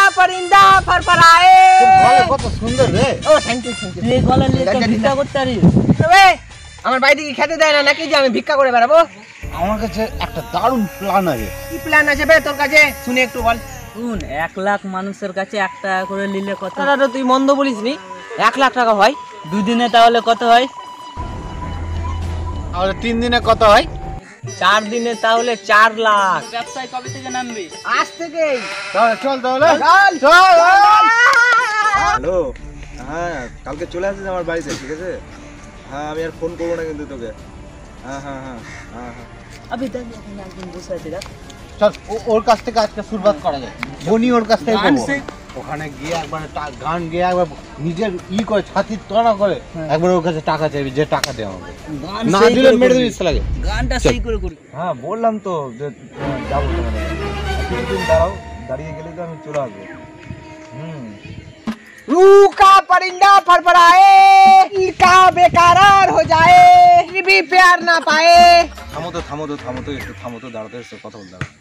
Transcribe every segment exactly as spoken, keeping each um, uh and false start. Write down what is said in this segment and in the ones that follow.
परिंदा फरफराए গলা কত সুন্দর রে। ও থ্যাংক ইউ থ্যাংক ইউ। এই গলা নিয়ে তো ভিক্ষা করতে পারি। তবে আমার বাড়িতে কি খেতে দেয় না নাকি যে আমি ভিক্ষা করে বেড়াবো? আমার কাছে একটা দারুণ প্ল্যান আছে। কি প্ল্যান আছে বে তোর কাছে? শুনে একটু বল। শুন, এক লাখ মানুষের কাছে এক টাকা করে নিলে কত? কথাটা তুই মন্দ বলিস নি। এক লাখ টাকা হয় দুদিনে তাহলে কত হয়? তাহলে তিন দিনে কত হয়? চার দিনে তাহলে চার লাখ। ব্যবসায় কবে থেকে নামবি? আজ থেকেই। তাহলে চল তাহলে চল চল। হ্যালো, হ্যাঁ কালকে চলে আসিস আমার বাড়িতে, ঠিক আছে? হ্যাঁ আমি আর ফোন করবো না কিন্তু তোকে। হ্যাঁ হ্যাঁ হ্যাঁ হ্যাঁ হ্যাঁ আবে দেখ এখানে একজন বসে আছে দেখ। চল ও- ওর কাছ থেকে আজকে শুরুয়াত করা যায়। বনি ওর কাছ থেকে গান করবো। শেখ। ওখানে গিয়ে একবার টা- গান গিয়ে একবার নিজের ই করে ছাতির তড়া করে একবার ওর কাছে টাকা চাইবি, যে টাকা দেওয়া হবে। গান না সেই দিলে করে মেরে করবি। দিবি লাগে। গানটা চল। সেই করে করি। হ্যাঁ বললাম তো যে হ্যাঁ, যাবো তোমাদের কিছুদিন দাঁড়াও, দাঁড়িয়ে গেলে তো আমি চলে আসবো। হুম रूह का परिंदा फरफराए, दिल का बेकरार हो जाए, फिर भी प्यार ना पाए। থামো তো থামো তো থামো তো একটু থামো তো, দাঁড়াতে এসে কথা বলতে হবে।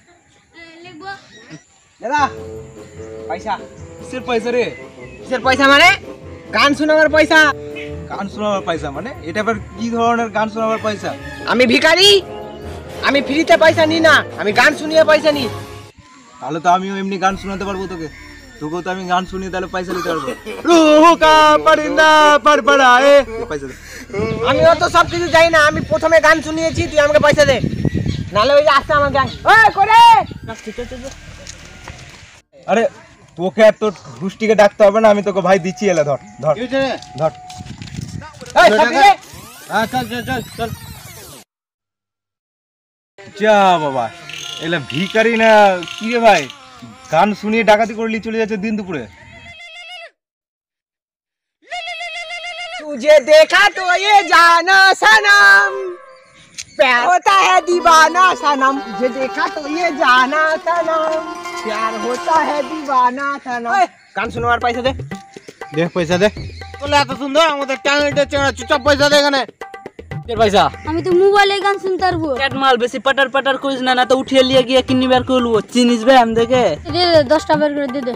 দাদা পয়সা। কিসের পয়সা রে? কিসের পয়সা মানে? গান শোনাবার পয়সা। গান শোনাবার পয়সা মানে? এটা আবার কি ধরনের গান শোনাবার পয়সা? আমি ভিখারি, আমি ফ্রিতে পয়সা নিই না, আমি গান শুনিয়ে পয়সা নিই। তাহলে তো আমিও এমনি গান শোনাতে পারবো তোকে, তোকেও তো আমি গান শুনিয়ে তাহলে পয়সা দিতে পারবো। রুহ কা পরিন্দা ফরফরায়ে। দে পয়সা দে। আমি অত সব কিছু যাই না, আমি প্রথমে গান শুনিয়েছি, তুই আমাকে পয়সা দে, নাহলে ওই যে আসছে আমার গান। ওই করে আরে তোকে আর তোর গোষ্ঠীকে ডাকতে হবে না, আমি তোকে ভাই দিচ্ছি, এলে ধর ধর কি হয়েছে রে? ধর। এই সব দিয়ে। হ্যাঁ চল চল চল চল। যা বাবা, এলা ভিখারি না কি রে ভাই, গান শুনিয়ে ডাকাতি করে নিয়ে চলে যাচ্ছে দিন দুপুরে। तुझे देखा तो ये जाना सनम, प्यार होता है दीवाना सनम। तुझे देखा तो ये जाना सनम, प्यार होता है दीवाना सनम। গান শোনাবার পয়সা দে। দে পয়সা দে। বলে এত সুন্দর আমাদের ট্যালেন্টের চেংড়া, চুপচাপ পয়সা দে এখানে। এর পয়সা আমি তো মোবাইলে গান শুনতে পারবো। ক্যাট মাল বেশি পাটার পাটার করিস না, না তো উঠিয়ে নিয়ে গিয়ে কিনি বের করে লুবো। চিনিস ভাই আমি দেখে দে দে দশটা বের করে দে দে।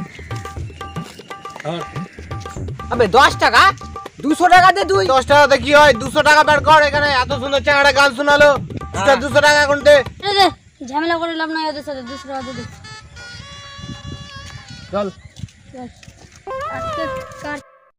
আবে দশ টাকা, দুশো টাকা দে তুই। দশ টাকাতে কি হয়? দুশো টাকা বের কর এখানে। এত সুন্দর চেংড়া গান শোনালো, দুশো টাকা এখন দে। দে দে ঝামেলা করে লাভ নাই ওদের সাথে, দুশো টাকা দে দে। চল চল। আজকে কাট।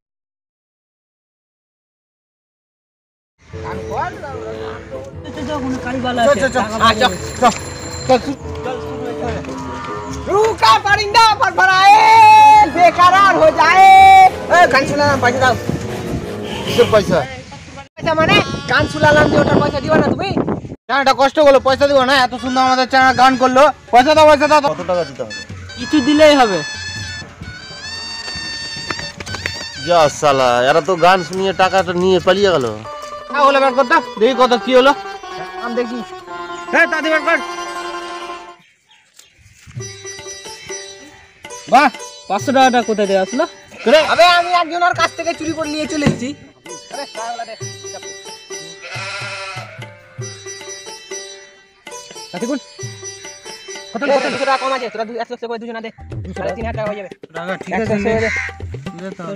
কারিবালা চল চল চল। हाँ, चल। চল চল চল। रूह का परिंदा फरफराए, बेकरार हो जाए। ए গান শোনালাম, পয়সা দাও। কিসের পয়সা? পয়সা মানে গান শোনালাম যে ওটার পয়সা দিবা না তুমি? চেংড়াটা কষ্ট করলো, পয়সা দিব না? এত সুন্দর আমাদের চেংড়া গান করলো, পয়সা দাও পয়সা দাও। কত টাকা দিতে হবে? কিছু দিলেই হবে। যা সালা, এরা তো গান শুনিয়ে টাকাটা নিয়ে পালিয়ে গেল। তাহলে বের করতে দেখি কত কি হলো। আমি দেখি। হ্যাঁ তাড়াতাড়ি বের কর। বাহ, পাঁচশো টাকাটা কোথায় দেওয়া আসলো? করে আবে আমি একজনের কাছ থেকে চুরি করে নিয়ে চলে এসেছি। দেখুন কত কত দুশো টাকা কম আছে, তোরা দুই একশো করে দুজনা দে, সাড়ে তিন হাজার টাকা হয়ে যাবে। টাকা ঠিক একশো আছে। হয়ে যাবে। দে তাহলে।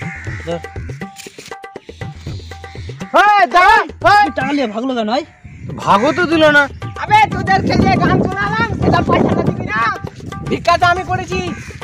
এই দাঁড়া, এই টাকা নিয়ে ভাগলো কেন ভাই? ভাগও তো দিল না। আবে তোদেরকে যে গান শোনালাম সেটা পয়সা দিবি না, ভিক্ষা তো আমি করেছি।